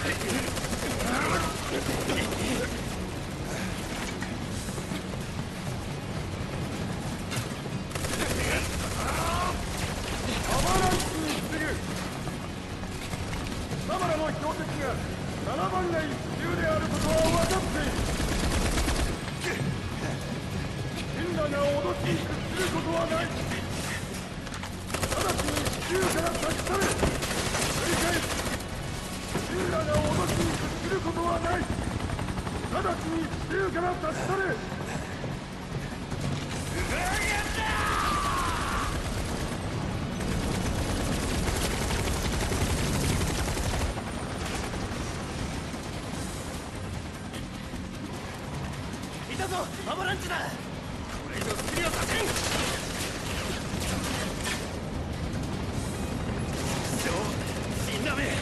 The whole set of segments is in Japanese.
アバランチだ。これ以上スキルはさせん。死んだめ。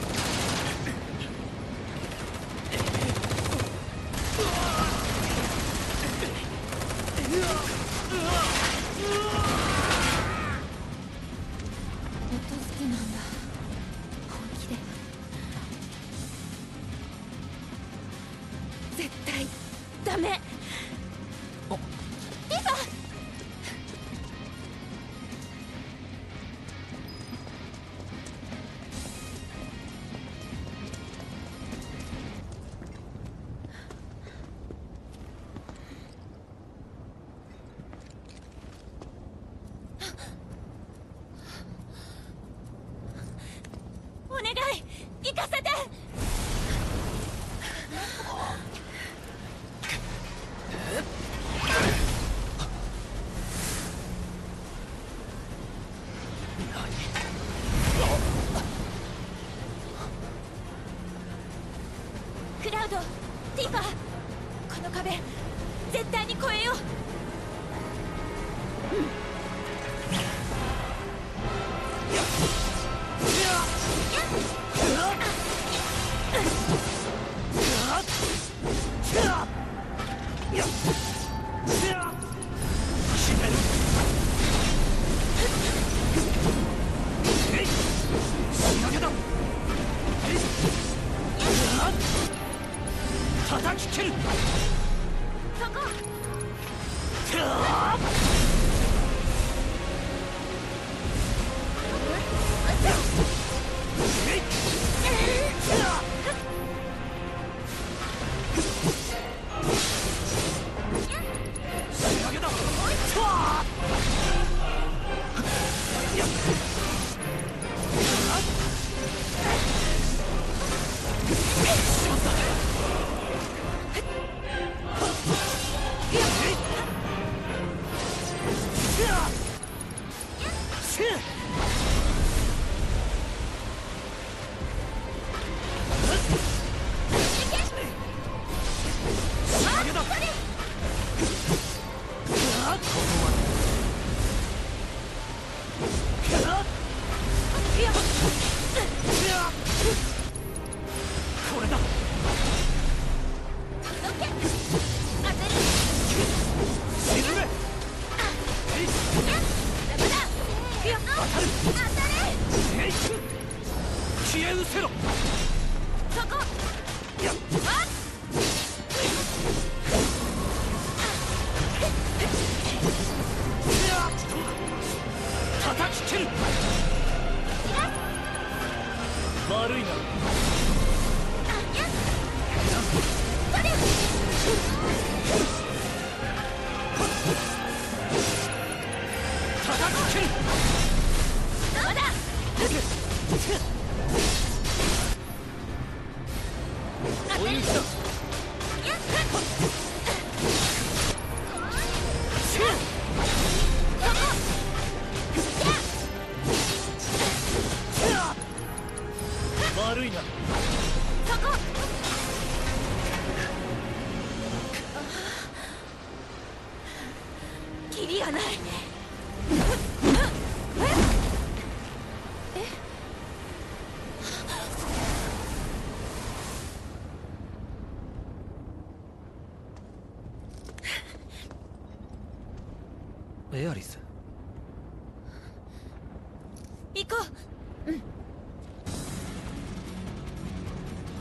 音好きなんだ。本気で絶対ダメ。リサ！お願い行かせて。クラウド、ティファ、この壁絶対に越えよう。 叩き切る。 そこ。 これだ。沈め。消え失せろ。 そこ。 叩き切る。悪いな。叩き切る。 まだ。 追い打ちだ。悪いな。 そこ。キリがない。 エアリス。 行こう。うん。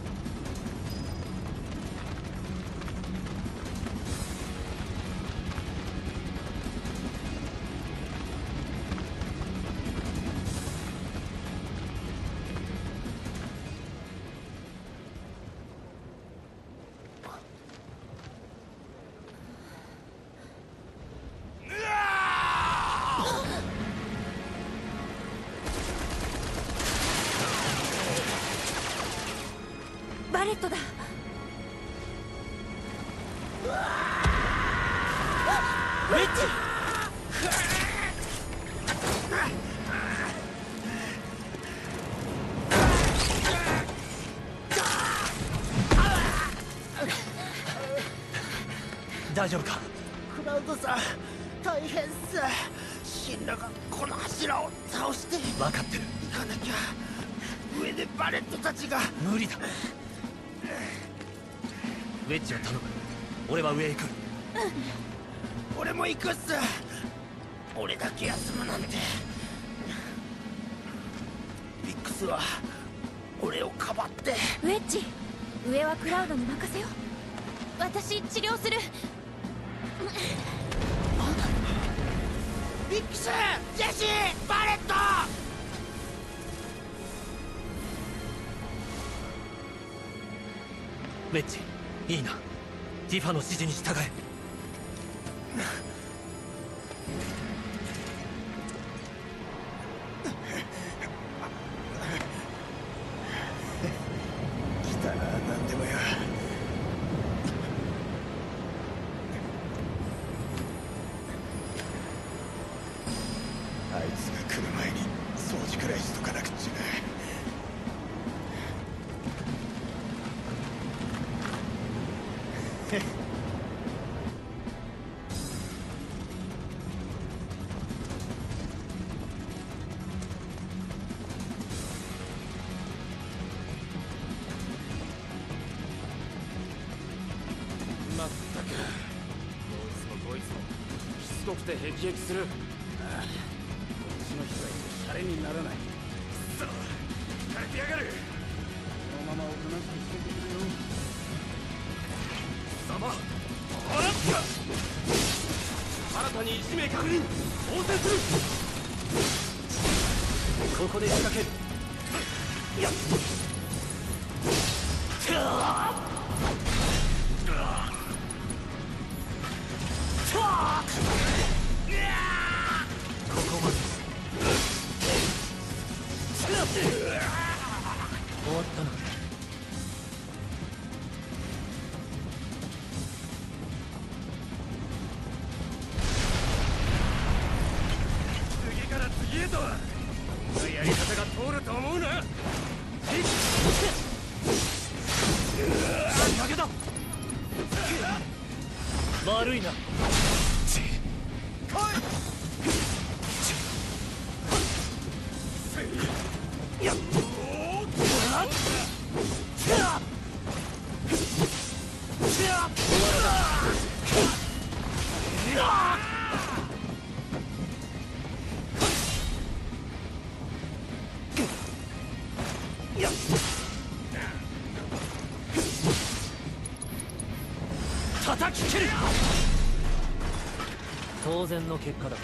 バレットだ。 ウェッジ。大丈夫か？ クラウドさん、大変っす。シンラがこの柱を倒して。 分かってる。 行かなきゃ。上でバレットたちが。 無理だ。ウェッジを頼む。俺は上へ行く。 俺も行くっす。俺だけ休むなんて。ビックスは俺をかばって。 ウェッジ、上はクラウドに任せよう。私治療する。 ビックス、ジェシー、バレット。 ウェッジ、いいな。ティファの指示に従え。 来たら何でもや。あいつが来る前に掃除くらいしとかなくっちゃな。 まったく、どいつもこいつもしつこくてヘキヘキする。こっちの人がいてシャレにならない。くそ、疲れてやがる。このままおとなしくしててくれよ。貴様、あらっか。新たに1名確認。応戦する。ここで仕掛ける。やっ。ここまで。終わったな。次から次へとはこのやり方が通ると思うな。投げだ。悪いな。やっ。叩き切る。当然の結果だ。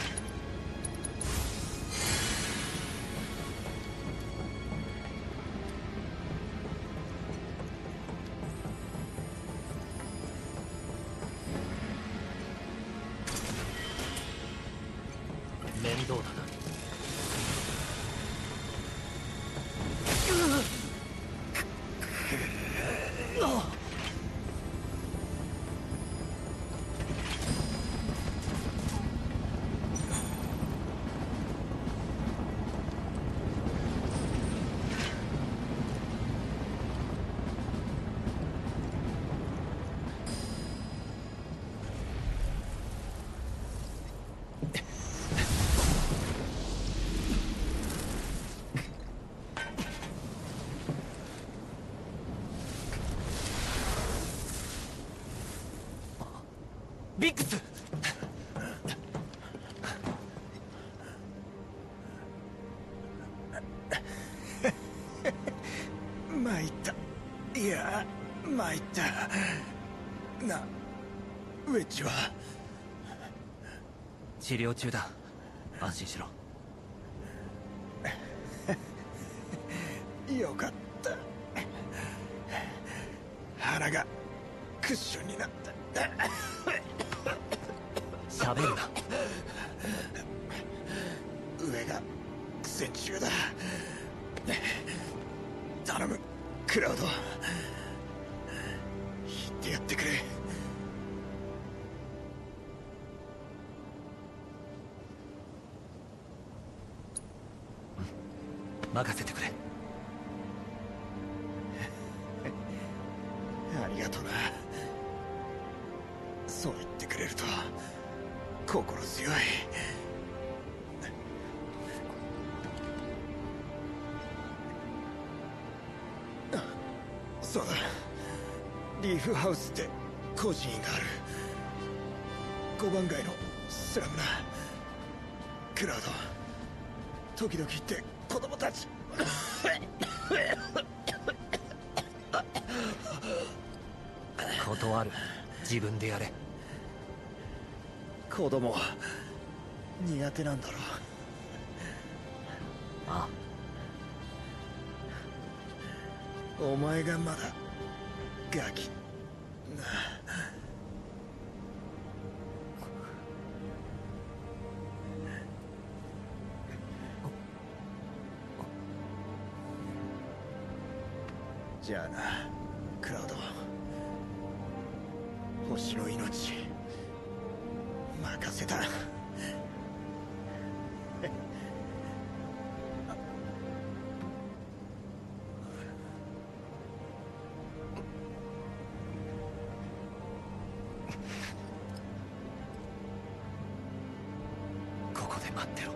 面倒だな。ビックス。 参った。いや、参った。な、ウェッジは？ 治療中だ。安心しろ。 よかった。腹がクッションになった。 喋るな。 上が苦戦中だ。頼む、クラウド。 任せてくれ。 ありがとうな。そう言ってくれると心強い。そうだ、リーフハウスって孤児院がある。5番街のスラムな。クラウド、時々言って子供たち断る。自分でやれ。 子供苦手なんだろう。 あお前がまだガキな。じゃあな、クラウド。星の命任せた。 ここで待ってろ。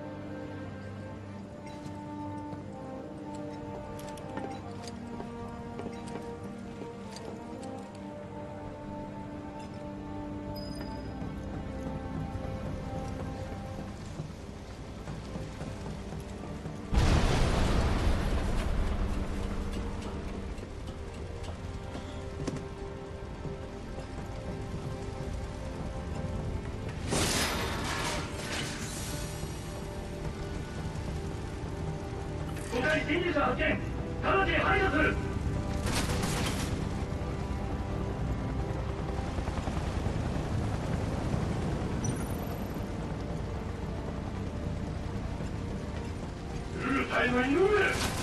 侵入者発見。直ちに排除する。うるさいの井上。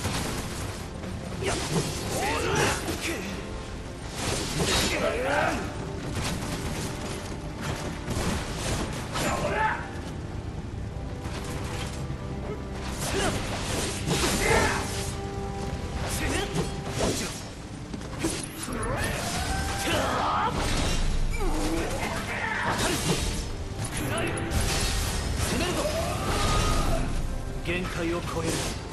限界を超える。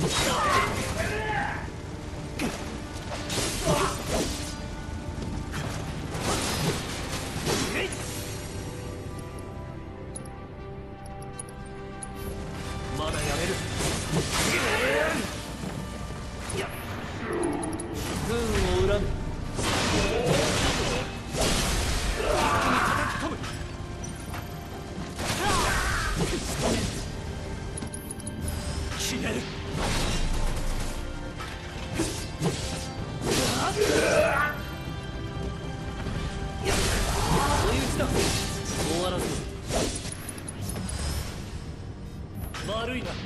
まだやめる。不運を恨む。決める。追い打ちだ。終わらせる。悪いな。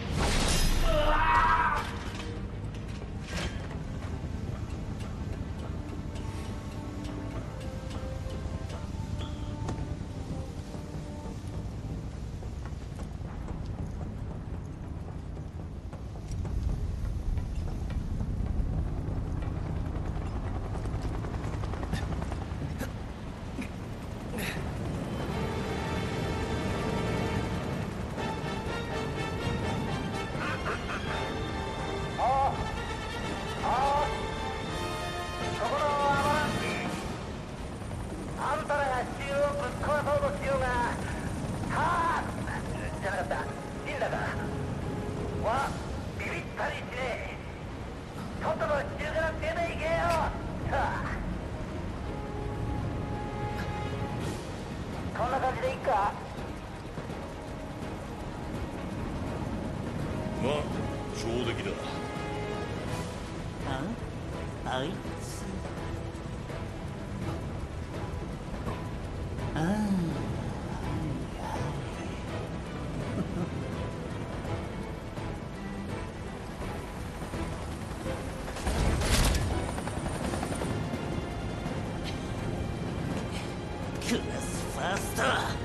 まあ上出来だ。 あいつ。ああ。クラスファースト。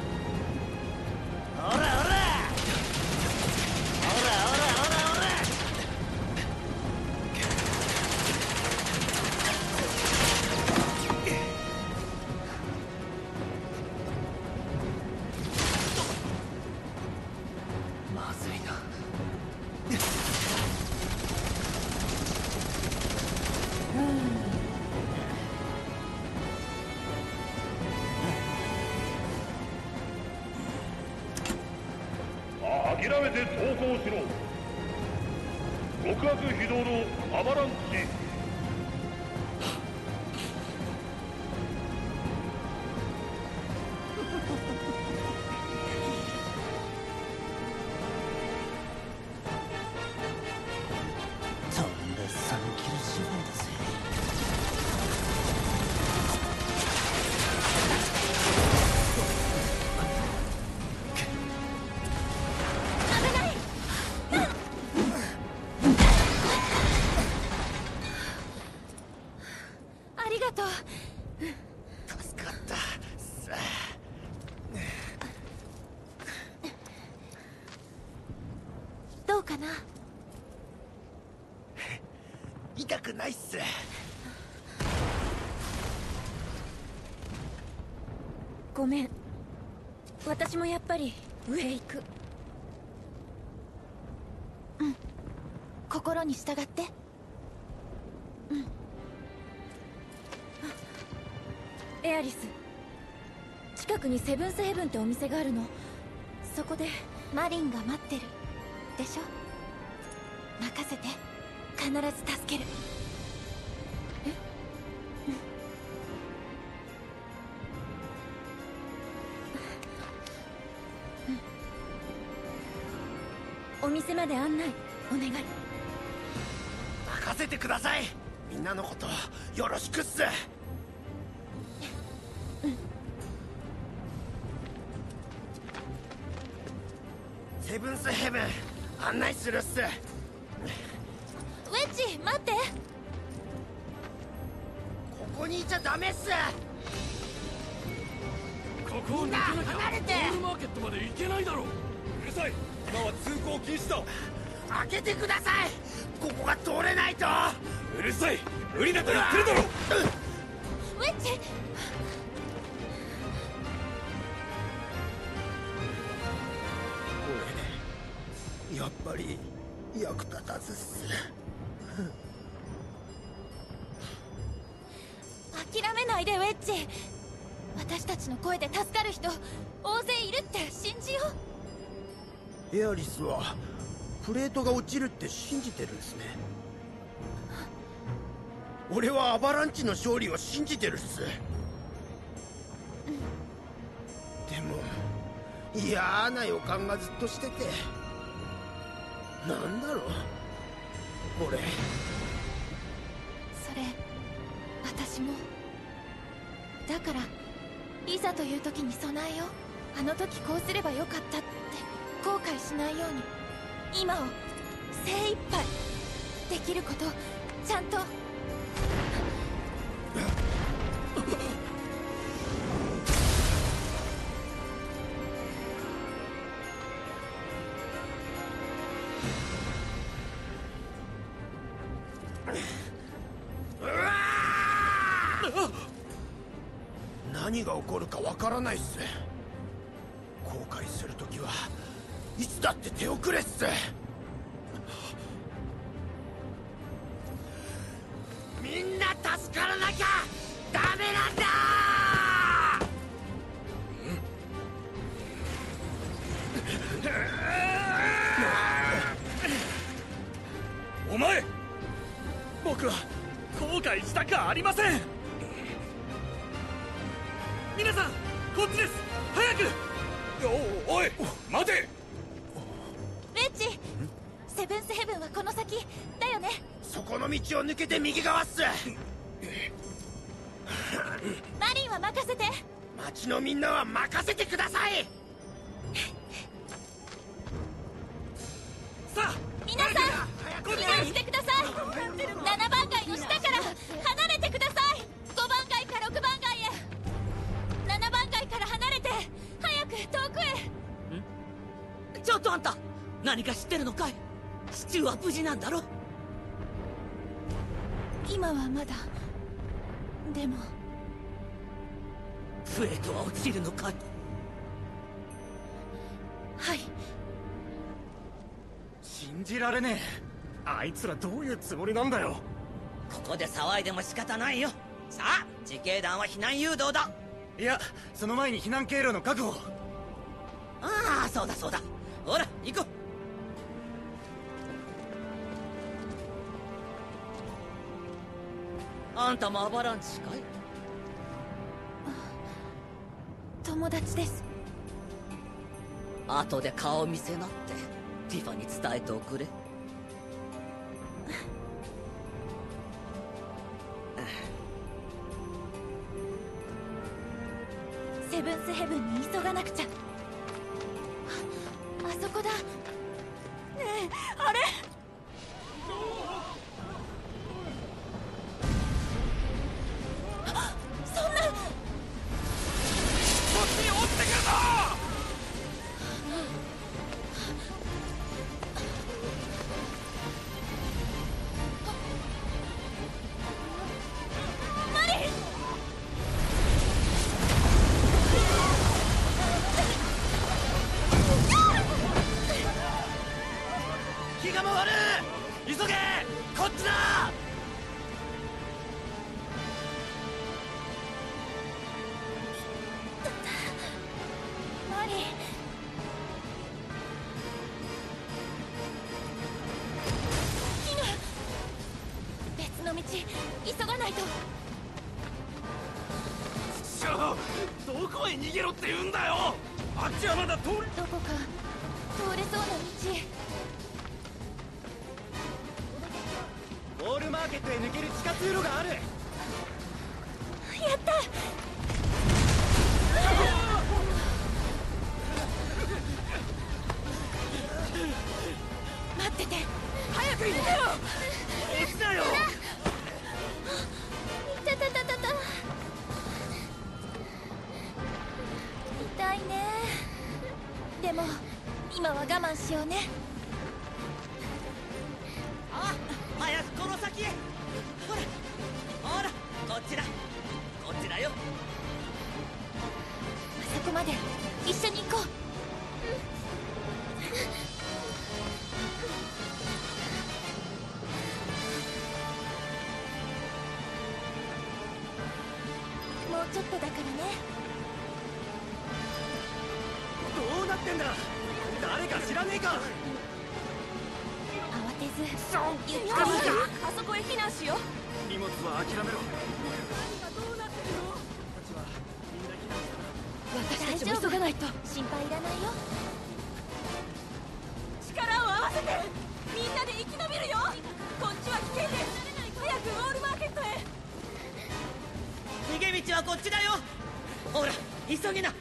ほらほら。ほらほらほらほら。 諦めて投降しろ。極悪非道のアバランチ。 とんだ3キル芝居だぜ。 危ない。ありがとう。 助かったさあ。 どうかな。 痛くないっす。 ごめん。私もやっぱり上へ行く。うん。心に従って。うん。エアリス、近くにセブンスヘブンってお店があるの。そこでマリンが待ってるでしょ。任せて。必ず助ける。え？お店まで案内お願い。 任せてください。みんなのことよろしくっす。セブンスヘブン案内するっす。 ウェッジ、待って。 ここにいちゃダメっす。 ここを抜けなきゃ離れて。 ゴールマーケットまで行けないだろう。うるさい。今は通行禁止だ。 開けてください。ここが通れないと。 うるさい。無理だと言ってるだろ。 ウェッジ。 俺やっぱり役立たずっす。 諦めないでウェッジ。私たちの声で助かる人大勢いるって信じよう。 エアリスはプレートが落ちるって信じてるんですね。俺はアバランチの勝利を信じてるっす。でも嫌な予感がずっとしてて。なんだろうこれ。 それ私も。だからいざという時に備えよう。あの時こうすればよかったって後悔しないように今を精一杯できることちゃんと。 何が起こるかわからないっす。後悔するときはいつだって手遅れっす。みんな助からなきゃダメなんだ。 お前、僕は後悔したくありません。皆さんこっちです。早く。おい待て。 ウェッジ、セブンスヘブンはこの先だよね。 そこの道を抜けて右側っす。 マリンは任せて。 町のみんなは任せてください。 さあ皆さん避難してください。7番街の下から離れてください。5番街か6番街へ。7番街から離れて早く遠くへ。 ちょっとあんた、何か知ってるのかい？シチューは無事なんだろ？ 今はまだ。でもプレートは落ちるのかい？ はい。 信じられねえ。あいつらどういうつもりなんだよ。 ここで騒いでも仕方ないよ。さあ、自警団は避難誘導だ。 いや、その前に避難経路の確保。 ああ、そうだそうだ。 ほら行こう。あんたもアバランチかい？ 友達です。 後で顔見せなってティファに伝えておくれ。 セブンスヘブンに急がなくちゃ。あそこだ。ねえ、あれ。そんな。こっちに落ちてくるぞ。マリン。 気が回る。急げ、こっちだ。 マリン。キヌ。別の道急がないと。 ちょ、どこへ逃げろって言うんだよ。あっちはまだ通れ。 どこか通れそうな道。 ウォールマーケットへ抜ける地下通路がある。 やった。待ってて。早く行ってよ。 落ちなよ。 いたたたたた。痛いね。でも今は我慢しようね。 あ、早くこの先へ。ほらほら、こっちだこっちだよ。 あそこまで一緒に行こう。もうちょっとだからね。 どうなってんだ。誰か知らねえか。 慌てずゆっくり。あそこへ避難しよう。 荷物は諦めろ。 私たちも急がないと。心配いらないよ。力を合わせてみんなで生き延びるよ。こっちは危険です。早くウォールマーケットへ。 逃げ道はこっちだよ。ほら急げな。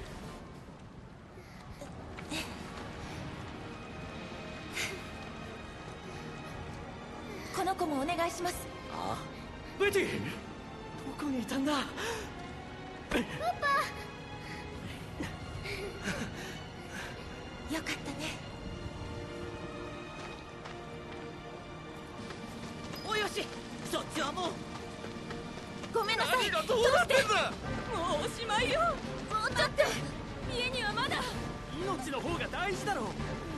この子もお願いします。 あベティ、どこにいたんだ。 よかったね。 あ、およし、そっちはもう。 ごめんなさい。 何がどうなってんだ。 もうおしまいよ。もうちょっと。家にはまだ。 命の方が大事だろう。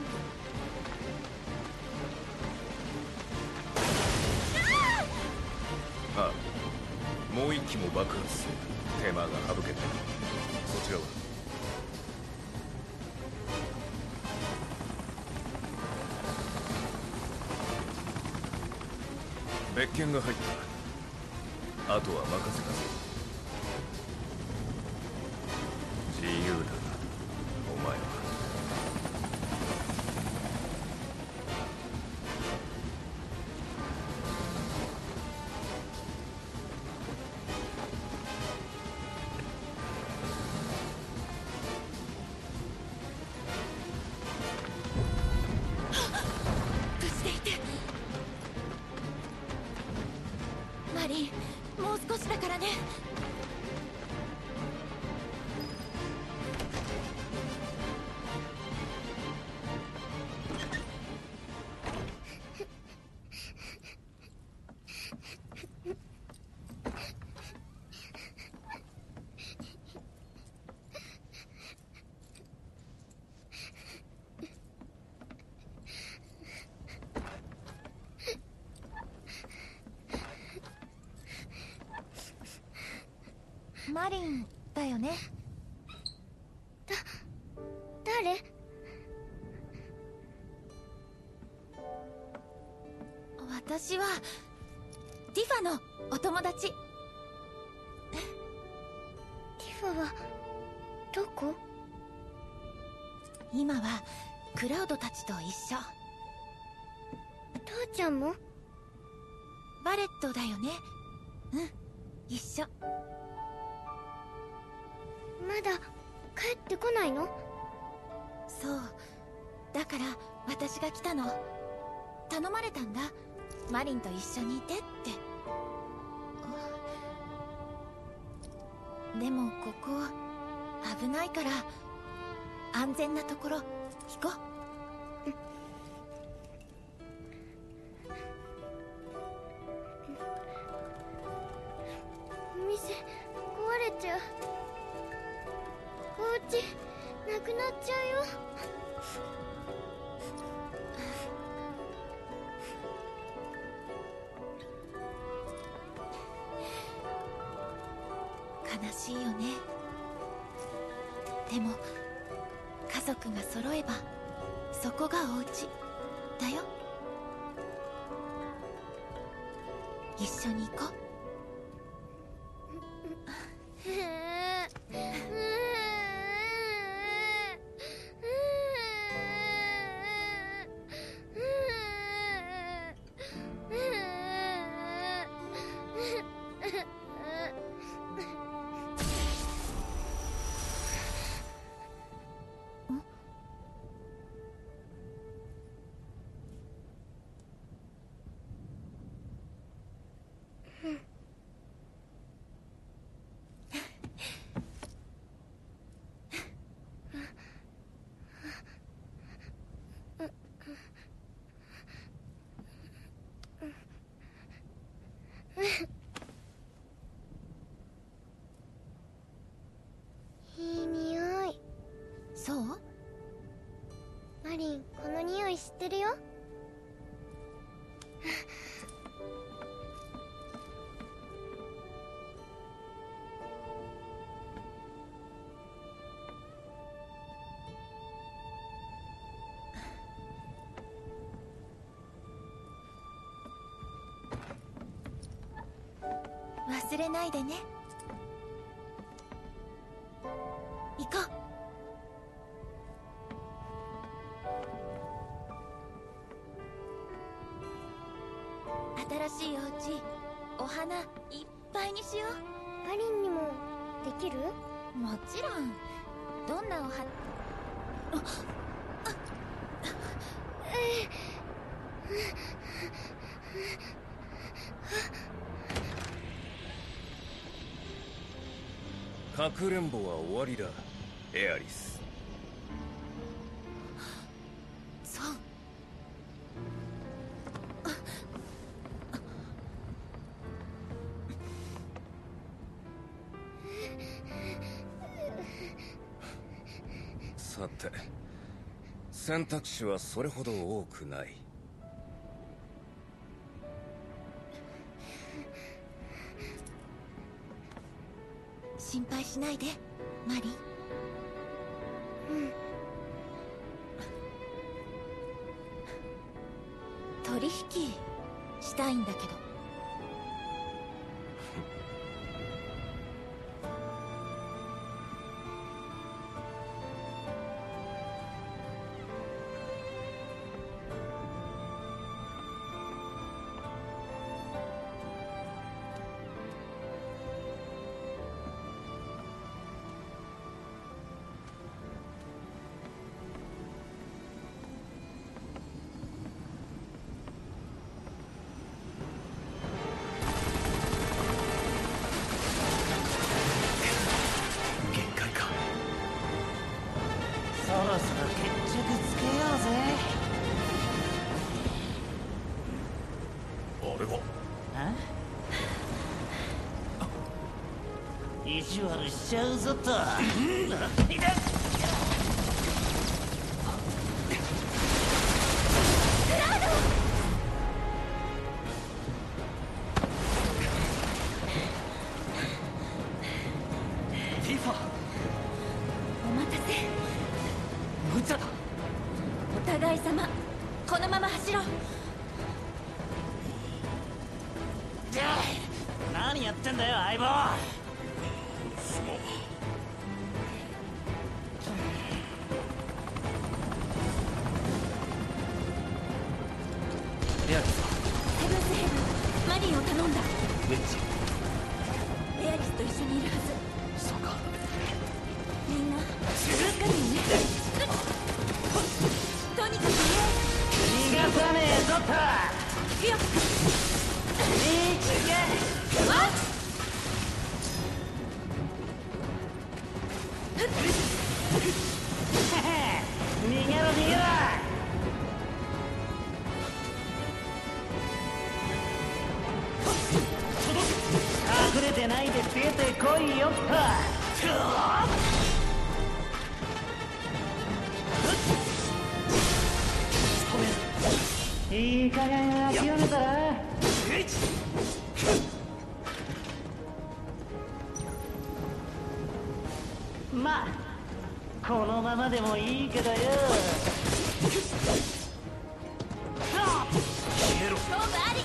ああ、もう一機も爆発する。手間が省けた。そちらは別件が入った。あとは任せたぞ。自由だな、お前は。 無事でいて。マリン、もう少しだからね。マリンだよね。誰？ 私はティファのお友達。 ティファはどこ？ 今はクラウドたちと一緒。 父ちゃんも？ バレットだよね。うん、一緒。 まだ帰ってこないの？ そう、だから私が来たの。頼まれたんだ、マリンと一緒にいてって。でもここ危ないから安全なところ行こう。 店壊れちゃう。お家なくなっちゃうよ。 悲しいよね。でも家族が揃えばそこがお家だよ。一緒に行こう。 いい匂い。 そう？ マリン、この匂い知ってるよ。 忘れないでね。行こう。新しいお家、お花いっぱいにしよう。 マリンにもできる？ もちろん。どんなお花？ かくれんぼは終わりだ、エアリス。 そう。 さて、選択肢はそれほど多くない。 心配しないで、マリン。取引したいんだけど。 そろそろ決着つけようぜ。 あれは意地悪しちゃうぞと。 ティファ、 お待たせ。 無茶だ。 お互い様、このまま走ろう。 何やってんだよ相棒。 すまん。 エアリスはセブンスヘブン、マリンを頼んだ。 ウェッジ。 エアリスと一緒にいるはず。 そうか。 みんな助かるよね。とにかく逃がさねえぞと。 行くよ。 逃げろ逃げろ。隠れてないで出てこいよっと。いい加減諦めたら。まあこのままでもいいけどよ。 勝負あり。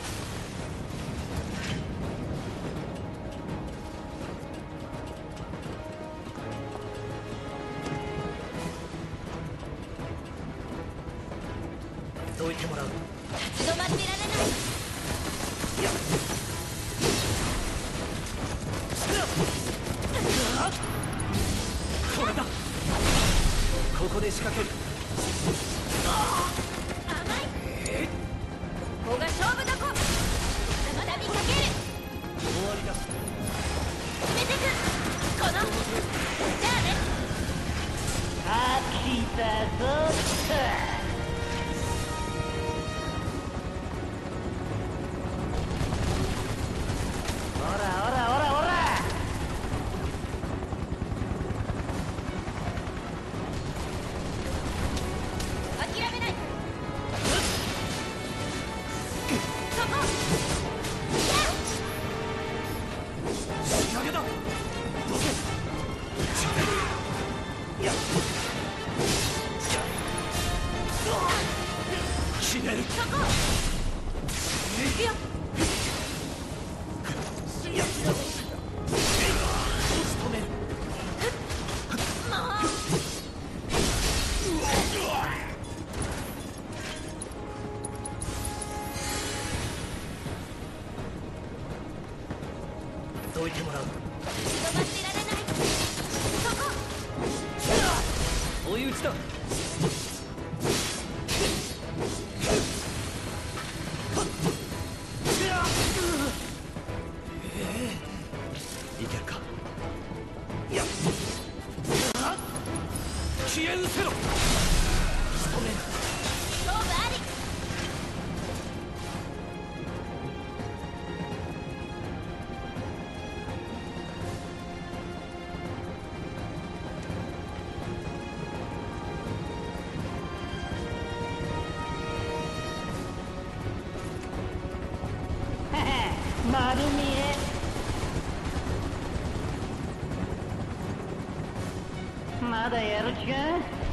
どいてもらう。 立ち止まってられない。 これだ。ここで仕掛ける。 甘い。ここが勝負どこ。まだ見かける。 終わりだ。 決めてく。このじゃあね。 飽きたぞっと。ほらほらほらほら。 諦めない。そこ。 仕掛けだ。どけ。決める。 そこ。行くよ。 止める。どいてもらう。 立ち止まってられない。そこ。 追い打ちだ。いけるか。消え失せろ。仕留める。 勝負あり。 丸見え。まだやる気か。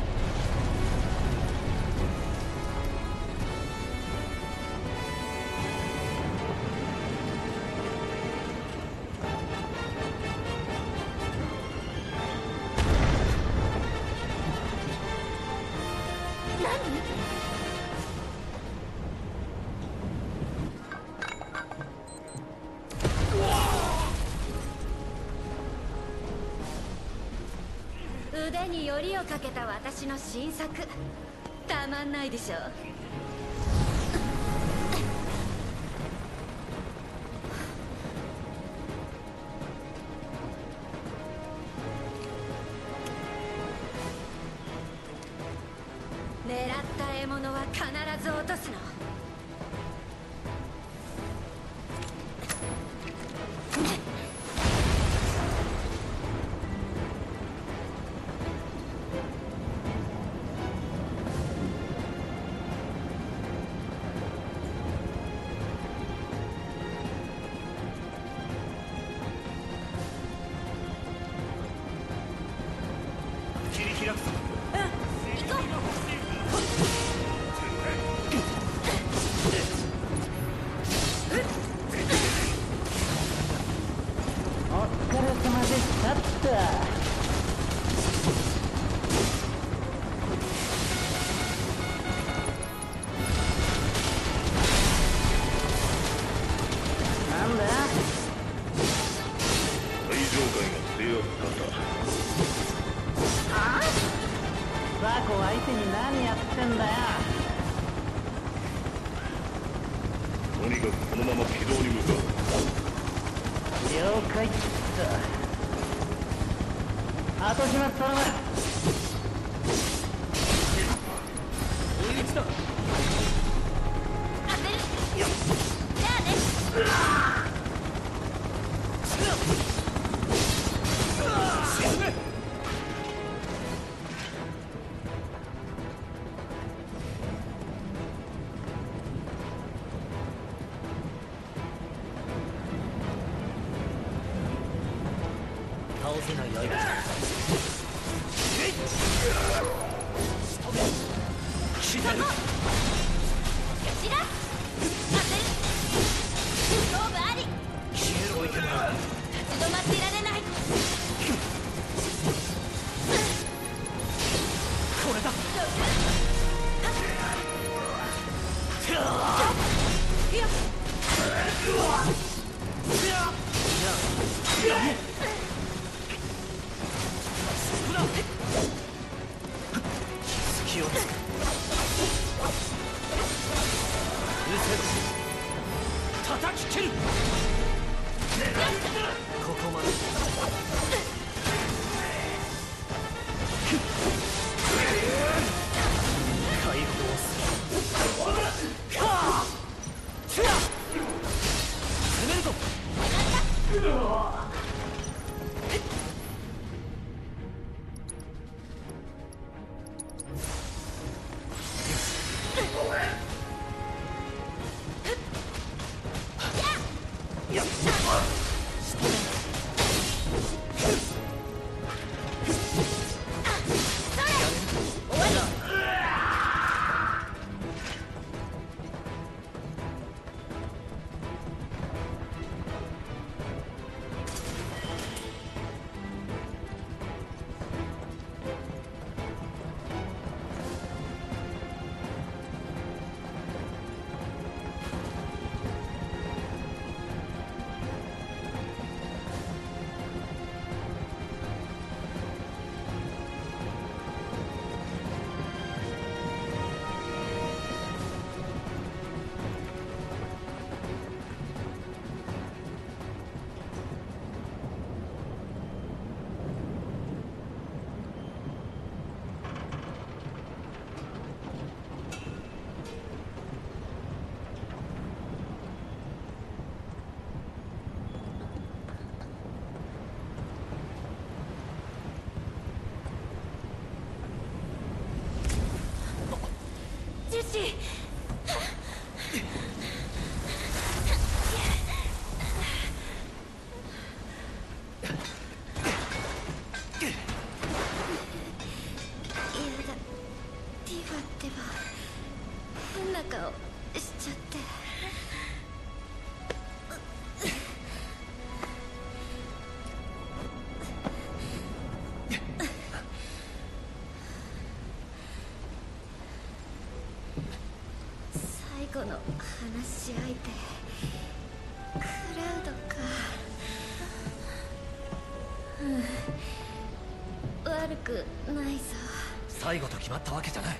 腕によりをかけた私の新作、たまんないでしょ。狙った獲物は必ず落とすの。 切り開くぞ。 行こう。 なんだ。 最上階が制圧された。 ザコ相手に何やってんだよ。 とにかくこのまま軌道に向かう。 了解っと。後始末頼む。 追い打ちだ。 当てる。じゃあね。 沈め。 倒せない相手だ。 左。 こちら。当てる。勝負あり。 消えろイケメン。 立ち止まっていられない。 これだ。 いや。 隙をつく。 叩き切る。 ここまで。解放する。 攻めるぞ。 ジュシティファってば変な顔しちゃって。最後の話し相手クラウドか。悪くないぞ。 最後と決まったわけじゃない。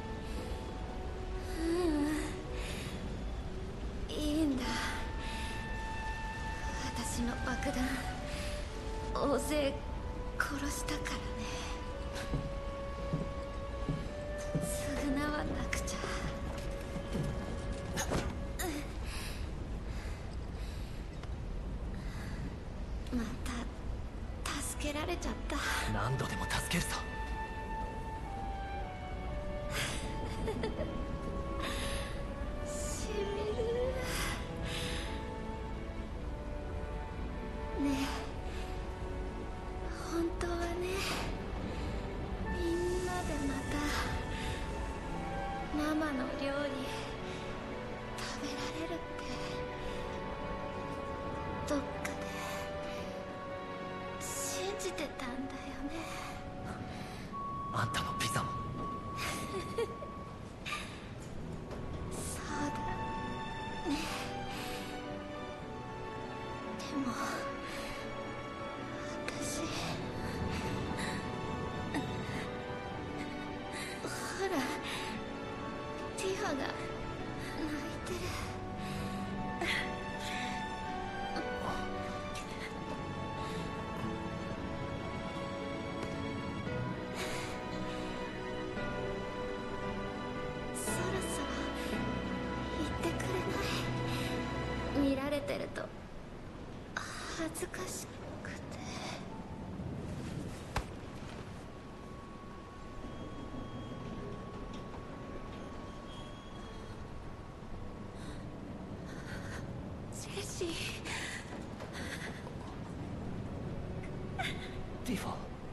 いいんだ。私の爆弾大勢殺したからね。償わなくちゃ。また助けられちゃった。 何度でも助けるぞ。 しみるね。え本当はね、みんなでまたママの料理食べられるってどっかで信じしてたんだよね。 あんたのピザも。 そうだね。でも私ほらティファが泣いてる。そろそろ言ってくれない？見られてると恥ずかしくて。ジェシー。 ティファ。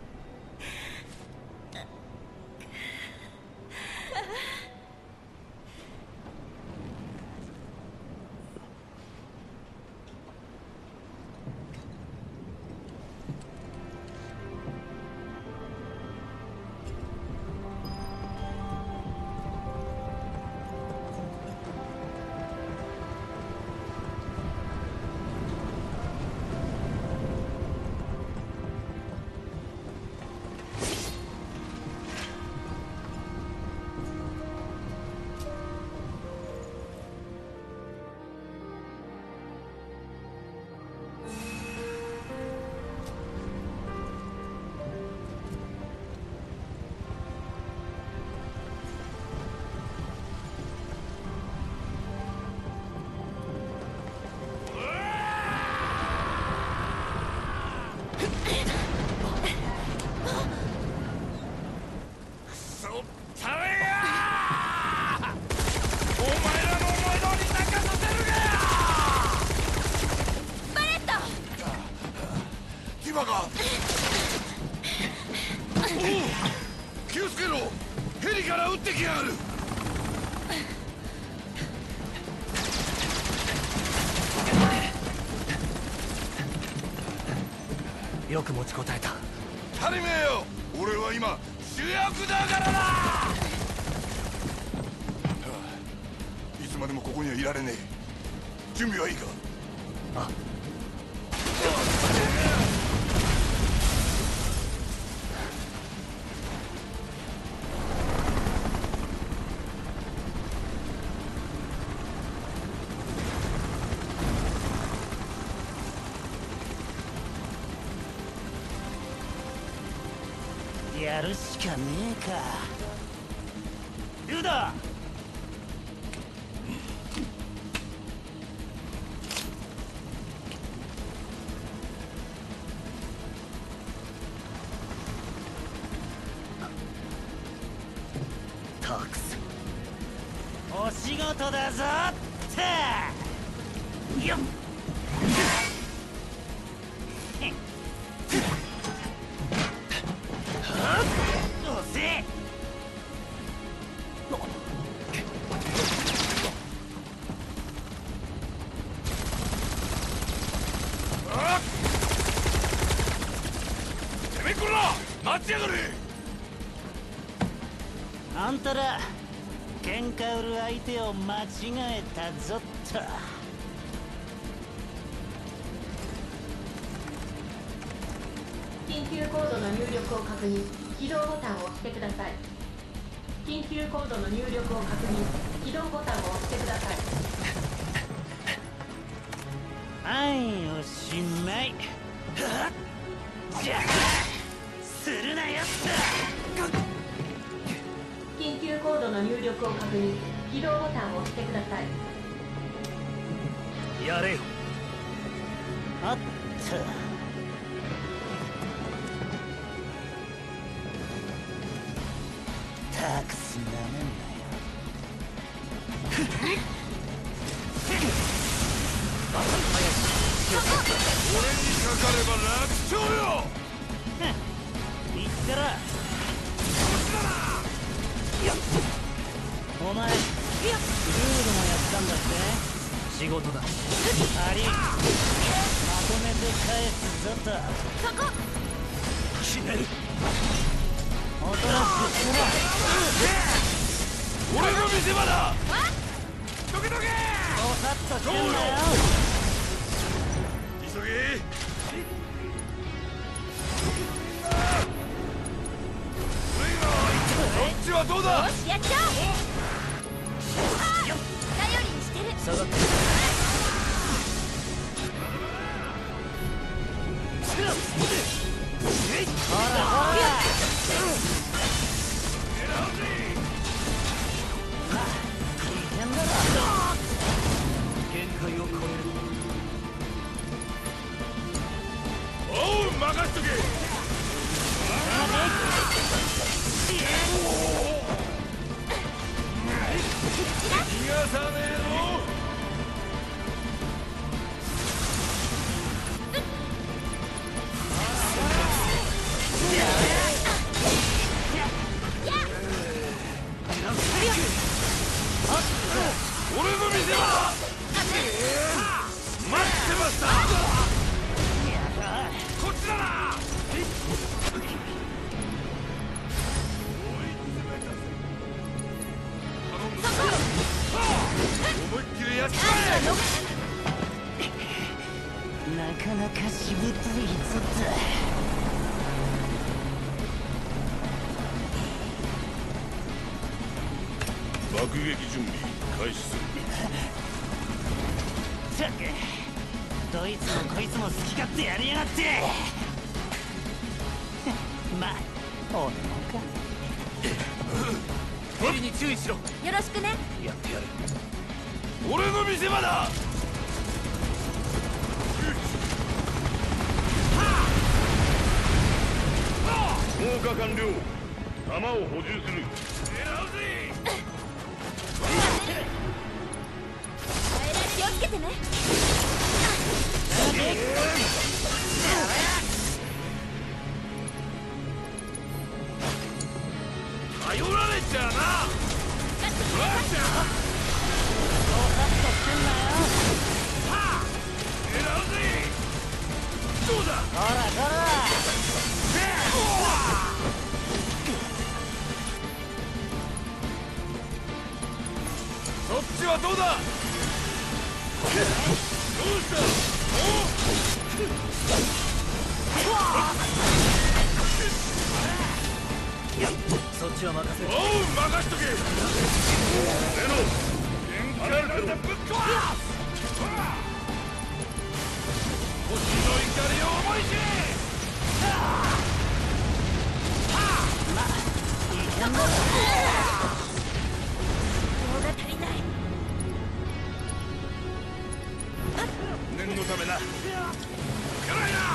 気をつけろ。ヘリから撃ってきやがる。 よく持ちこたえた。 足りめえよ。俺は今主役だからな。いつまでもここにはいられねえ。準備はいいか？ あ。 やるしかねえか。ルダ。 タークス。 お仕事だぞってよっ。 待ちやがれ。 あんたら喧嘩売る相手を間違えたぞっと。 緊急コードの入力を確認。起動ボタンを押してください。緊急コードの入力を確認。起動ボタンを押してください。 はい、おしまい。じゃあするなよっと。 緊急コードの入力を確認。起動ボタンを押してください。 やれよ。 あっと。タークスなめんなよ。 俺にかかれば楽勝よ。 言ったらお前ルールもやったんだって。 仕事だ。 ありまとめて返すぞと。 そこ。 おとなしくしろ。 俺の見せ場だ。どけどけ。 おさっとしてんだよ。 急げ。こっちはどうだ。 よしやっちゃおう。頼りにしてる。 下がってほらほら。いけんだろ。 限界を超える。 おう任しとけ。逃がさねえぞ。俺の見せ場だ。待ってました。こっちだな。思いっきりやっちまえ。 なかなかしぶといぞだ。 爆撃準備開始する。 ったくどいつもこいつも好き勝手やりやがって。まあ俺もか。 ヘリに注意しろ。 よろしくね。 やってやる。 俺の見せ場だ。放火完了。弾を補充する。狙うぜ。 気をつけてね。 頼られちゃうな。どうだ。 ほらほら。 そっちはどうだ。どうした。 そっちは任せる。 おう任しとけ。ゼロ離れてろ。ぶっ壊す。星の怒りを思い知れ。 いけんだろ。 量が足りない。 念のためな。やばいな。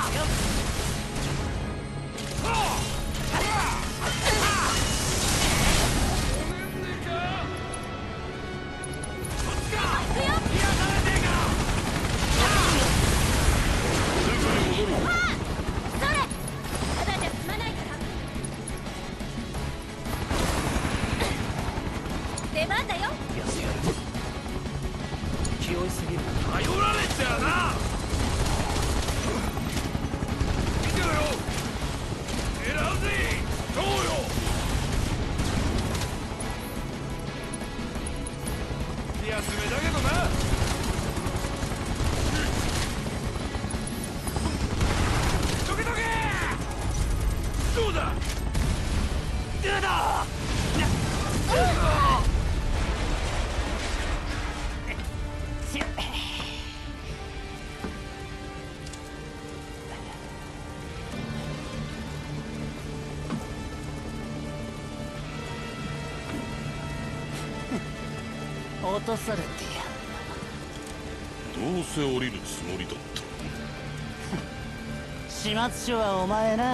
出番だよ。 やってやる。気負いすぎる。 頼られちゃうな。見てろよ。狙うぜ。どうよ。気休めだけどな。どけどけ。どうだ。どうだ。 落とされてやどうせ降りるつもりだった。 始末書はお前な。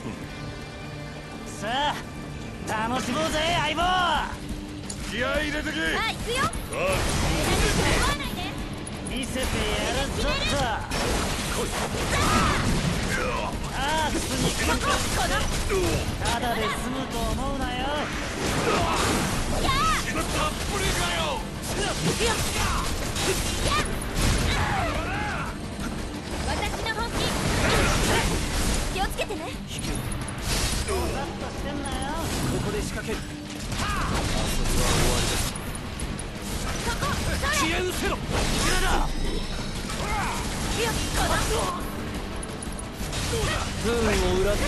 さあ楽しもうぜ相棒。 気合い入れてけ。 さあ行くよ。 あ見せてやるぞと。ああくすに来るか。ただで済むと思うなよ。 しまった。プレイかよ。 私の本気。気をつけてね。 ざっとしてんなよ。 ここで仕掛ける。遊びは終わりです。消え失せろ。不運を裏切る。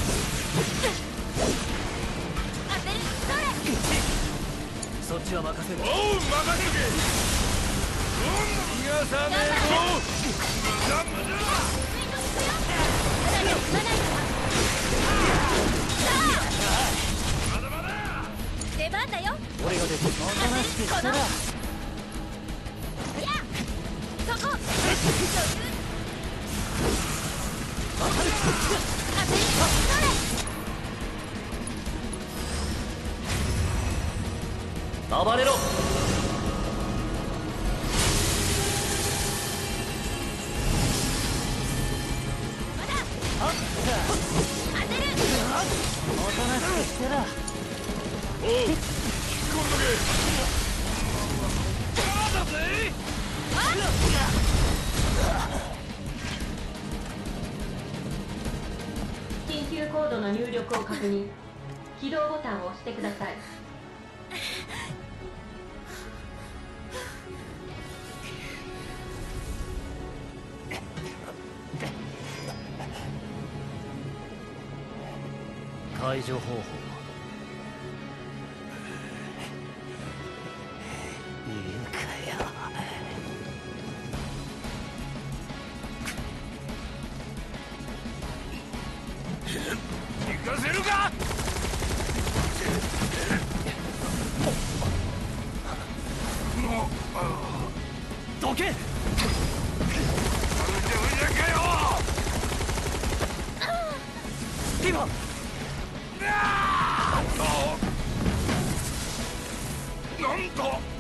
そっちは任せる。 おう、任せとけ。逃がさねえぞ。 出番だよ。 俺が出てる。 おとなしくしてろ。 そこ。 暴れろ。 おとなしくしてろ。 おう、引っ込んどけ。バーだぜ。 緊急コードの入力を確認。起動ボタンを押してください。 解除方法。 いいかよ。 行かせるか。 どけ。 うじゃかよ。 ピバ。 なんだ。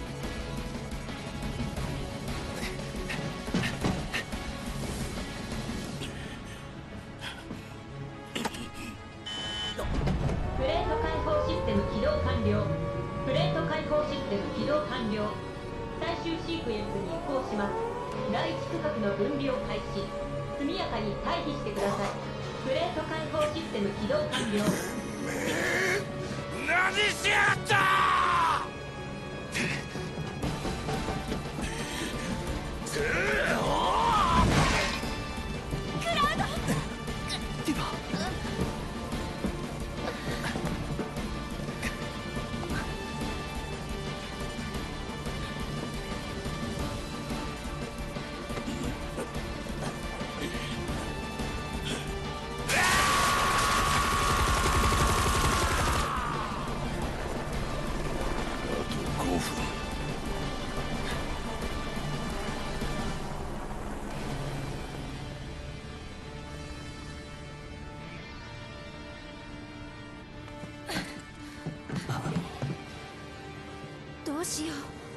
プレート解放システム起動完了。プレート解放システム起動完了。最終シークエンスに移行します。第一区画の分離を開始。速やかに退避してください。プレート解放システム起動完了。 何しやったどうしよう。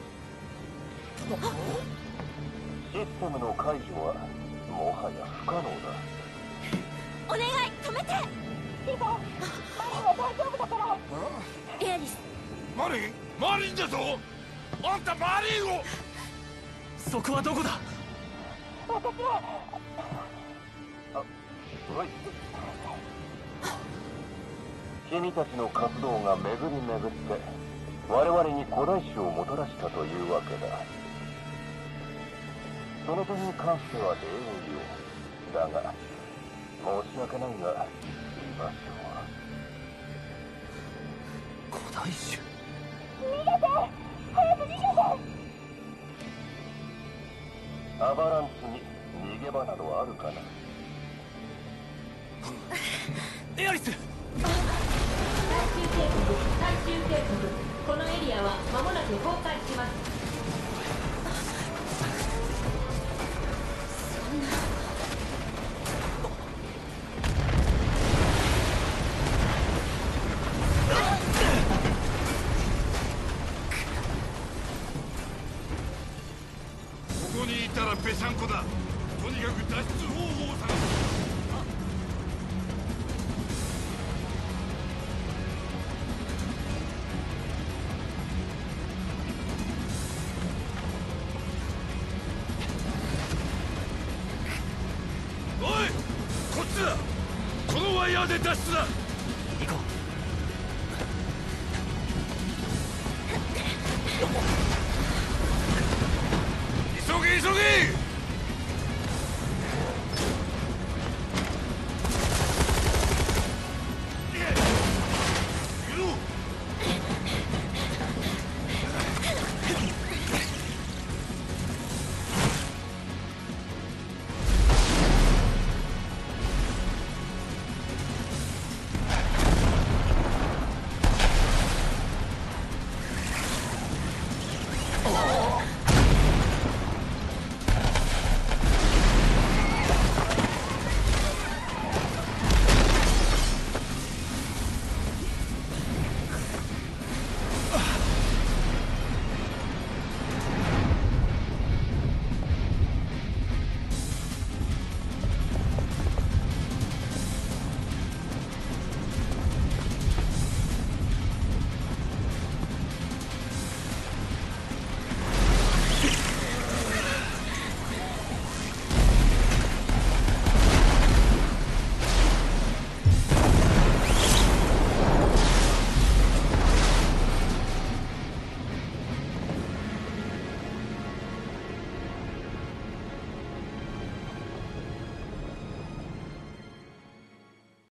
システムの解除はもはや不可能だ。 お願い、止めて。リボ、マリンは大丈夫だから。エアリス。 マリンだぞ。あんたマリンを。 そこはどこだ。 私ははい。君たちの活動が巡り巡って我々に古代種をもたらしたというわけだ。その点に関しては礼を言おう。だが申し訳ないが居場所は。 古代種。 逃げて、早く逃げて。アバランチに逃げ場などあるかな。 エアリス。 最終警告。このエリアは間もなく崩壊します。 ここにいたらぺしゃんこだ。とにかく脱出方法を探す。おい、こっちだ。このワイヤーで脱出だ。 行こう。 急げ急げ。